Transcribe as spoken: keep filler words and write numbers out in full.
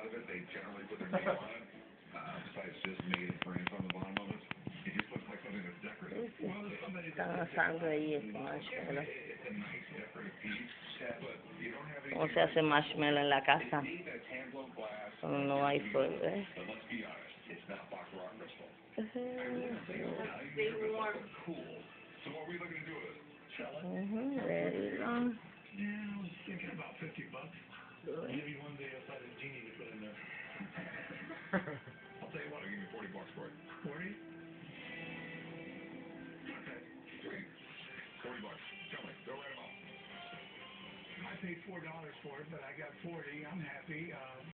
out of it, they generally put their name on it. Uh, besides just made prints on the bottom of it. It just looks like something that's decorative. Well, somebody Están asando ahí el marshmallow. it's a nice decorative piece, but you don't have ¿Cómo anything. se hace marshmallow en la casa? That's hand-blown glass. Cuando no hay fuego, ¿eh? But let's be honest, it's not Baccarat crystal. Mhm. Stay warm. Cool. So what are we looking to do with it? Sell it? Mhm. There you go. Yeah, I was thinking about fifty bucks. Maybe one day I'll find a genie to put in there. I'll tell you what, I'll give you forty bucks for it. Forty? Okay. Sweet. Forty bucks. Tell me. Go right them out. I paid four dollars for it, but I got forty. I'm happy. Um,